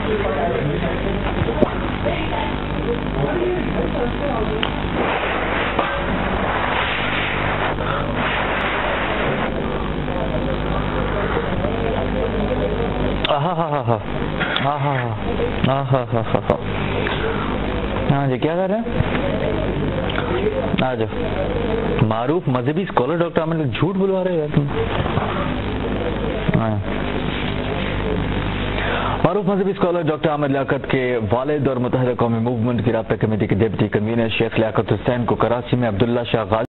हाँ जी, क्या कर रहे हैं? आ जाओ। मारूफ मजहबी स्कॉलर डॉक्टर आमिर, झूठ बुलवा रहे हो तुम। मारूफ मजहबी स्कॉलर डॉक्टर आमिर लियाकत के वालिद और मुत्तहिदा कौमी मूवमेंट की राब्ता कमेटी के डिप्टी कन्वीनर शेख लियाकत हुसैन को कराची में अब्दुल्ला शाह